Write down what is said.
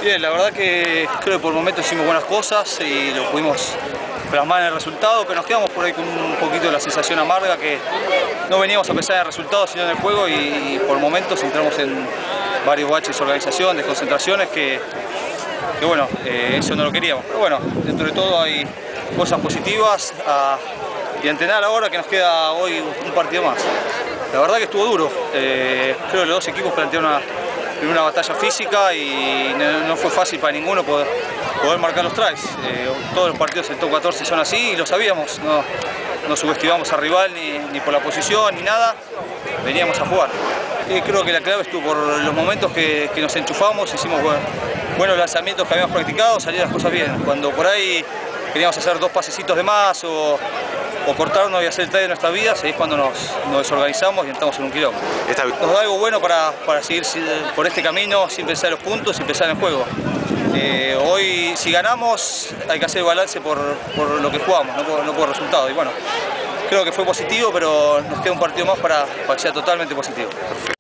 Bien, la verdad que creo que por momentos hicimos buenas cosas y lo pudimos plasmar en el resultado, pero nos quedamos por ahí con un poquito de la sensación amarga que no veníamos a pensar en el resultado sino en el juego y por momentos entramos en varios baches de organización, desconcentraciones que bueno, eso no lo queríamos. Pero bueno, dentro de todo hay cosas positivas y a entrenar ahora que nos queda hoy un partido más. La verdad que estuvo duro, creo que los dos equipos plantearon una batalla física y no fue fácil para ninguno poder marcar los tries. Todos los partidos del top 14 son así y lo sabíamos, no subestimamos al rival ni por la posición ni nada, veníamos a jugar. Creo que la clave estuvo por los momentos que nos enchufamos, hicimos buenos lanzamientos que habíamos practicado, salían las cosas bien. Cuando por ahí queríamos hacer dos pasecitos de más o cortarnos y hacer el try de nuestras vidas, ahí es cuando nos desorganizamos y entramos en un quilombo. Nos da algo bueno para seguir por este camino sin pensar en los puntos, sin pensar en el juego. Hoy si ganamos hay que hacer balance por lo que jugamos, no por el resultado. Y bueno, creo que fue positivo, pero nos queda un partido más para que sea totalmente positivo.